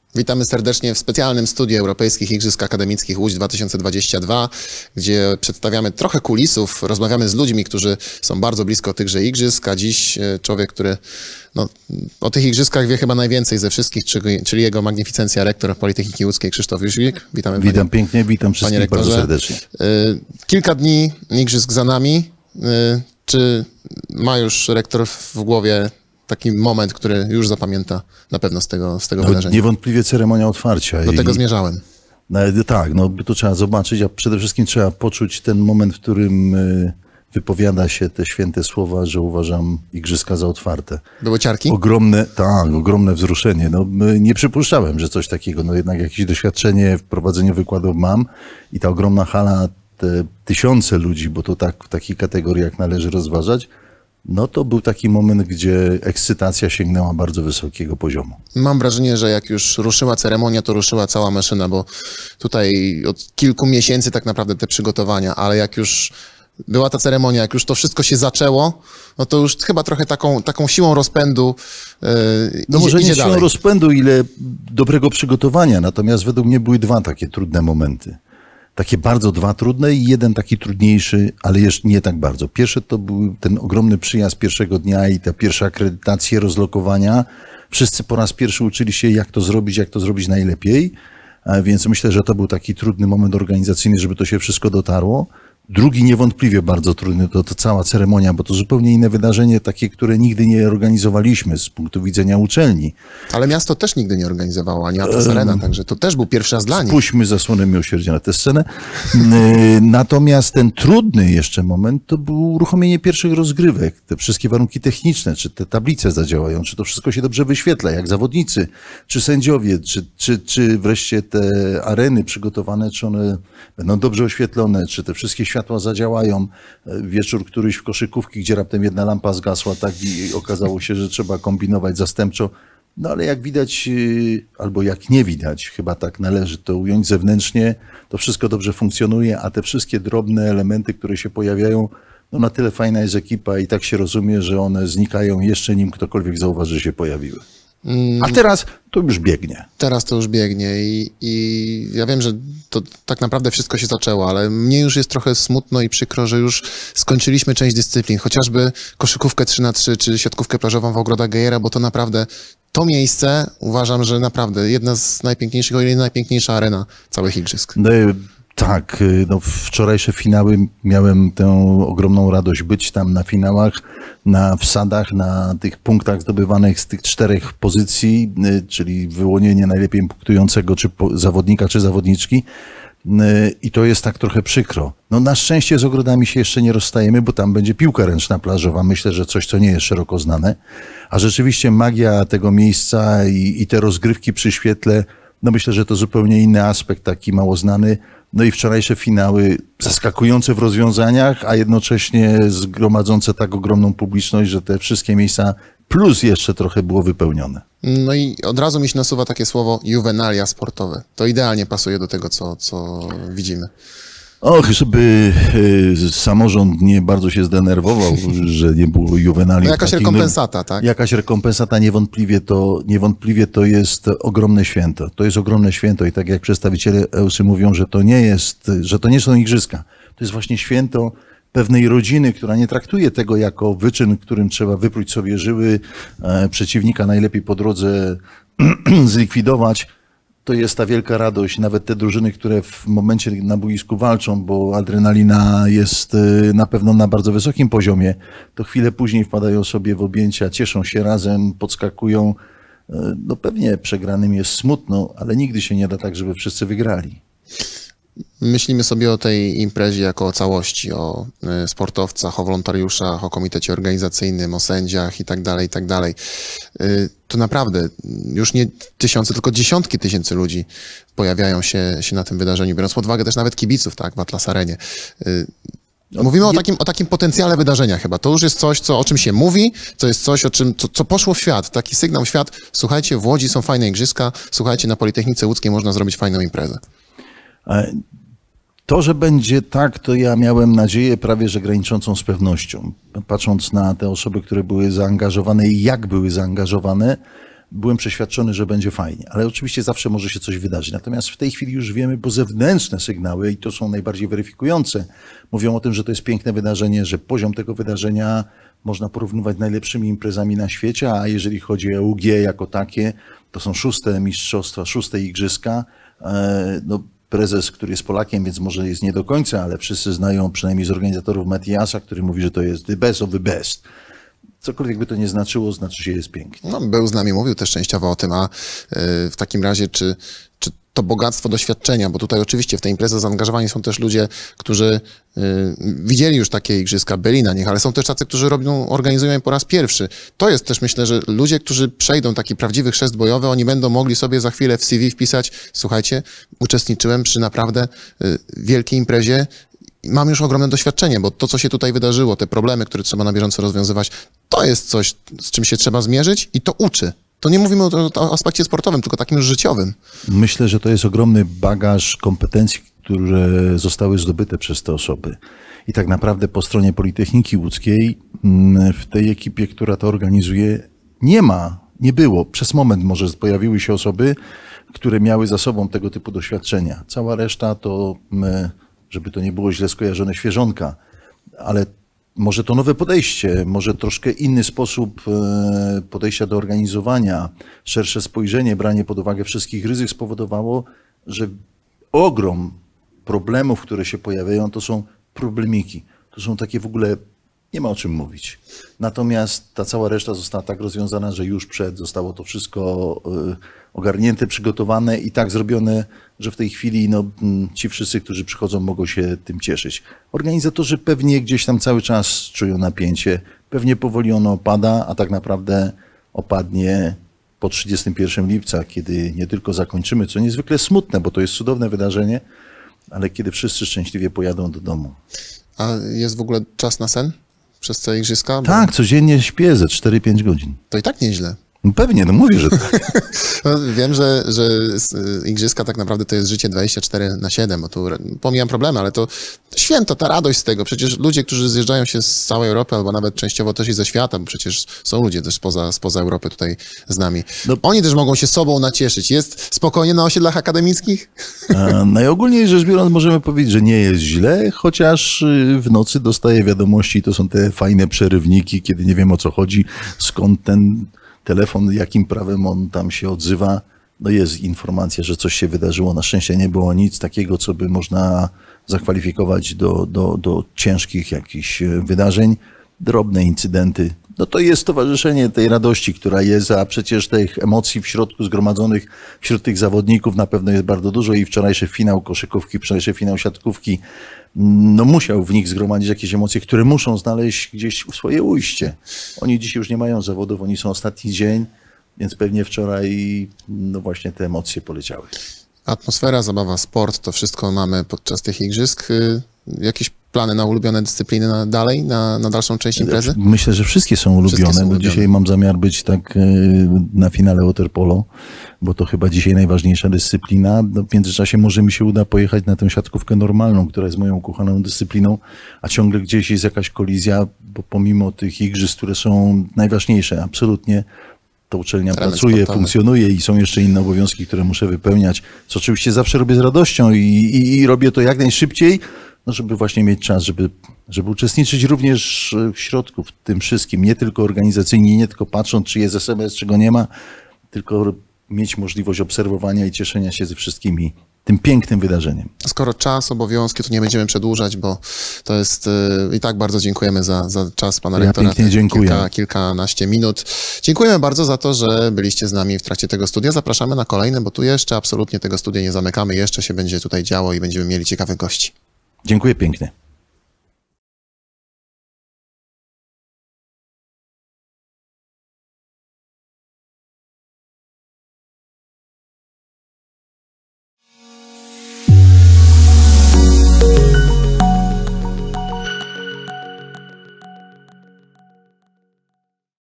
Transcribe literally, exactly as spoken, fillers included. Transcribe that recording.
Witamy serdecznie w specjalnym studiu Europejskich Igrzysk Akademickich Łódź dwa tysiące dwadzieścia dwa, gdzie przedstawiamy trochę kulisów, rozmawiamy z ludźmi, którzy są bardzo blisko tychże igrzysk, a dziś człowiek, który no, o tych igrzyskach wie chyba najwięcej ze wszystkich, czyli, czyli jego magnificencja rektor Politechniki Łódzkiej Krzysztof Jóźwik. Witamy. Witam panie, pięknie, witam wszystkich bardzo serdecznie. Kilka dni igrzysk za nami. Czy ma już rektor w głowie taki moment, który już zapamięta na pewno z tego, z tego no, wydarzenia? Niewątpliwie ceremonia otwarcia. Do i, tego zmierzałem. No, tak, no to trzeba zobaczyć, a przede wszystkim trzeba poczuć ten moment, w którym wypowiada się te święte słowa, że uważam igrzyska za otwarte. Były ciarki? Ogromne, tak, ogromne wzruszenie. No, nie przypuszczałem, że coś takiego, no jednak jakieś doświadczenie w prowadzeniu wykładów mam i ta ogromna hala, te tysiące ludzi, bo to tak w takich kategoriach należy rozważać, no to był taki moment, gdzie ekscytacja sięgnęła bardzo wysokiego poziomu. Mam wrażenie, że jak już ruszyła ceremonia, to ruszyła cała maszyna, bo tutaj od kilku miesięcy tak naprawdę te przygotowania, ale jak już była ta ceremonia, jak już to wszystko się zaczęło, no to już chyba trochę taką, taką siłą rozpędu yy, No idzie, może idzie nie siłą dalej. rozpędu, ile dobrego przygotowania, natomiast według mnie były dwa takie trudne momenty. Takie bardzo dwa trudne i jeden taki trudniejszy, ale jeszcze nie tak bardzo. Pierwszy to był ten ogromny przyjazd pierwszego dnia i ta pierwsza akredytacja, rozlokowania. Wszyscy po raz pierwszy uczyli się, jak to zrobić, jak to zrobić najlepiej. A więc myślę, że to był taki trudny moment organizacyjny, żeby to się wszystko dotarło. Drugi niewątpliwie bardzo trudny to, to cała ceremonia, bo to zupełnie inne wydarzenie, takie, które nigdy nie organizowaliśmy z punktu widzenia uczelni. Ale miasto też nigdy nie organizowało, ani Atlas Arena, um, także to też był pierwszy raz dla nich. Spuśćmy zasłonę miłosierdzia na tę scenę. Natomiast ten trudny jeszcze moment to było uruchomienie pierwszych rozgrywek. Te wszystkie warunki techniczne, czy te tablice zadziałają, czy to wszystko się dobrze wyświetla, jak zawodnicy, czy sędziowie, czy, czy, czy wreszcie te areny przygotowane, czy one będą dobrze oświetlone, czy te wszystkie światła zadziałają. Wieczór któryś w koszykówki, gdzie raptem jedna lampa zgasła, tak i okazało się, że trzeba kombinować zastępczo. No ale jak widać, albo jak nie widać, chyba tak należy to ująć zewnętrznie, to wszystko dobrze funkcjonuje, a te wszystkie drobne elementy, które się pojawiają, no na tyle fajna jest ekipa i tak się rozumie, że one znikają jeszcze nim ktokolwiek zauważy, że się pojawiły. A teraz to już biegnie. Teraz to już biegnie i, i ja wiem, że to tak naprawdę wszystko się zaczęło, ale mnie już jest trochę smutno i przykro, że już skończyliśmy część dyscyplin, chociażby koszykówkę trzy na trzy czy siatkówkę plażową w ogrodach Gejera, bo to naprawdę to miejsce uważam, że naprawdę jedna z najpiękniejszych, o ile nie najpiękniejsza arena całych igrzysk. No, tak, no wczorajsze finały miałem tę ogromną radość być tam na finałach, na wsadach, na tych punktach zdobywanych z tych czterech pozycji, czyli wyłonienie najlepiej punktującego czy zawodnika, czy zawodniczki. I to jest tak trochę przykro. No na szczęście z ogrodami się jeszcze nie rozstajemy, bo tam będzie piłka ręczna plażowa. Myślę, że coś, co nie jest szeroko znane. A rzeczywiście magia tego miejsca i, i te rozgrywki przy świetle, no myślę, że to zupełnie inny aspekt, taki mało znany. No i wczorajsze finały zaskakujące w rozwiązaniach, a jednocześnie zgromadzące tak ogromną publiczność, że te wszystkie miejsca plus jeszcze trochę było wypełnione. No i od razu mi się nasuwa takie słowo juwenalia sportowe. To idealnie pasuje do tego, co, co widzimy. Och, żeby y, samorząd nie bardzo się zdenerwował, że nie było juwenali. No jakaś takich, rekompensata, tak? Jakaś rekompensata, niewątpliwie to, niewątpliwie to jest ogromne święto. To jest ogromne święto i tak jak przedstawiciele E U S Y mówią, że to nie jest, że to nie są igrzyska. To jest właśnie święto pewnej rodziny, która nie traktuje tego jako wyczyn, którym trzeba wypróć sobie żyły, e, przeciwnika najlepiej po drodze zlikwidować. To jest ta wielka radość, nawet te drużyny, które w momencie na boisku walczą, bo adrenalina jest na pewno na bardzo wysokim poziomie, to chwilę później wpadają sobie w objęcia, cieszą się razem, podskakują. No pewnie przegranym jest smutno, ale nigdy się nie da tak, żeby wszyscy wygrali. Myślimy sobie o tej imprezie jako o całości, o sportowcach, o wolontariuszach, o komitecie organizacyjnym, o sędziach i tak dalej, i tak dalej. To naprawdę już nie tysiące, tylko dziesiątki tysięcy ludzi pojawiają się, się na tym wydarzeniu, biorąc pod uwagę też nawet kibiców, tak, w Atlas Arenie. Mówimy o takim, o takim potencjale wydarzenia chyba. To już jest coś, co, o czym się mówi, to jest coś, o czym, co, co poszło w świat. Taki sygnał w świat. Słuchajcie, w Łodzi są fajne igrzyska, słuchajcie, na Politechnice Łódzkiej można zrobić fajną imprezę. To, że będzie tak, to ja miałem nadzieję prawie, że graniczącą z pewnością. Patrząc na te osoby, które były zaangażowane i jak były zaangażowane, byłem przeświadczony, że będzie fajnie, ale oczywiście zawsze może się coś wydarzyć. Natomiast w tej chwili już wiemy, bo zewnętrzne sygnały, i to są najbardziej weryfikujące, mówią o tym, że to jest piękne wydarzenie, że poziom tego wydarzenia można porównywać z najlepszymi imprezami na świecie, a jeżeli chodzi o U G jako takie, to są szóste mistrzostwa, szóste igrzyska. No, prezes, który jest Polakiem, więc może jest nie do końca, ale wszyscy znają przynajmniej z organizatorów Matiasa, który mówi, że to jest the best of the best. Cokolwiek by to nie znaczyło, znaczy, że jest pięknie. No, był z nami, mówił też częściowo o tym, a w takim razie czy, czy to bogactwo doświadczenia, bo tutaj oczywiście w tę imprezę zaangażowani są też ludzie, którzy y, widzieli już takie igrzyska, byli na nich, ale są też tacy, którzy robią, organizują je po raz pierwszy. To jest też, myślę, że ludzie, którzy przejdą taki prawdziwy chrzest bojowy, oni będą mogli sobie za chwilę w C V wpisać, słuchajcie, uczestniczyłem przy naprawdę y, wielkiej imprezie, mam już ogromne doświadczenie, bo to, co się tutaj wydarzyło, te problemy, które trzeba na bieżąco rozwiązywać, to jest coś, z czym się trzeba zmierzyć i to uczy. To nie mówimy o, o aspekcie sportowym, tylko takim już życiowym. Myślę, że to jest ogromny bagaż kompetencji, które zostały zdobyte przez te osoby. I tak naprawdę po stronie Politechniki Łódzkiej w tej ekipie, która to organizuje, nie ma, nie było. Przez moment może pojawiły się osoby, które miały za sobą tego typu doświadczenia. Cała reszta to, żeby to nie było źle skojarzone, świeżonka, ale może to nowe podejście, może troszkę inny sposób podejścia do organizowania, szersze spojrzenie, branie pod uwagę wszystkich ryzyk spowodowało, że ogrom problemów, które się pojawiają, to są problemiki. To są takie w ogóle, nie ma o czym mówić. Natomiast ta cała reszta została tak rozwiązana, że już przed zostało to wszystko ogarnięte, przygotowane i tak zrobione, że w tej chwili no, ci wszyscy, którzy przychodzą, mogą się tym cieszyć. Organizatorzy pewnie gdzieś tam cały czas czują napięcie, pewnie powoli ono opada, a tak naprawdę opadnie po trzydziestego pierwszego lipca, kiedy nie tylko zakończymy, co niezwykle smutne, bo to jest cudowne wydarzenie, ale kiedy wszyscy szczęśliwie pojadą do domu. A jest w ogóle czas na sen przez całe igrzyska? Bo Tak, codziennie śpię ze cztery pięć godzin. to i tak nieźle. No pewnie, no mówię, że tak. No, wiem, że, że igrzyska tak naprawdę to jest życie dwadzieścia cztery na siedem, bo tu pomijam problemy, ale to święto, ta radość z tego. Przecież ludzie, którzy zjeżdżają się z całej Europy, albo nawet częściowo też i ze świata, bo przecież są ludzie też spoza, spoza Europy tutaj z nami. No. Oni też mogą się sobą nacieszyć. Jest spokojnie na osiedlach akademickich? A najogólniej rzecz biorąc możemy powiedzieć, że nie jest źle, chociaż w nocy dostaję wiadomości, to są te fajne przerywniki, kiedy nie wiem o co chodzi, skąd ten telefon, jakim prawem on tam się odzywa. No jest informacja, że coś się wydarzyło. Na szczęście nie było nic takiego, co by można zakwalifikować do, do, do ciężkich jakichś wydarzeń. Drobne incydenty. No to jest towarzyszenie tej radości, która jest, a przecież tych emocji w środku zgromadzonych wśród tych zawodników na pewno jest bardzo dużo i wczorajszy finał koszykówki, wczorajszy finał siatkówki, no musiał w nich zgromadzić jakieś emocje, które muszą znaleźć gdzieś swoje ujście. Oni dzisiaj już nie mają zawodów, oni są ostatni dzień, więc pewnie wczoraj no właśnie te emocje poleciały. Atmosfera, zabawa, sport, to wszystko mamy podczas tych igrzysk. Jakieś plany na ulubione dyscypliny na dalej, na, na dalszą część imprezy? Myślę, że wszystkie są ulubione, Wszystkie są bo ulubione. dzisiaj mam zamiar być tak na finale waterpolo, bo to chyba dzisiaj najważniejsza dyscyplina. No, w międzyczasie może mi się uda pojechać na tę siatkówkę normalną, która jest moją ukochaną dyscypliną, a ciągle gdzieś jest jakaś kolizja, bo pomimo tych igrzysk, które są najważniejsze, absolutnie, to uczelnia Element pracuje, sportowy. funkcjonuje i są jeszcze inne obowiązki, które muszę wypełniać, co oczywiście zawsze robię z radością i, i, i robię to jak najszybciej, no żeby właśnie mieć czas, żeby, żeby uczestniczyć również w środku, w tym wszystkim, nie tylko organizacyjnie, nie tylko patrząc, czy jest S M S, czy go nie ma, tylko mieć możliwość obserwowania i cieszenia się ze wszystkimi tym pięknym wydarzeniem. Skoro czas, obowiązki, to nie będziemy przedłużać, bo to jest yy, i tak bardzo dziękujemy za, za czas pana Ja rektora. pięknie te dziękuję. Kilka, kilkanaście minut. Dziękujemy bardzo za to, że byliście z nami w trakcie tego studia. Zapraszamy na kolejne, bo tu jeszcze absolutnie tego studia nie zamykamy. Jeszcze się będzie tutaj działo i będziemy mieli ciekawych gości. Dziękuję pięknie.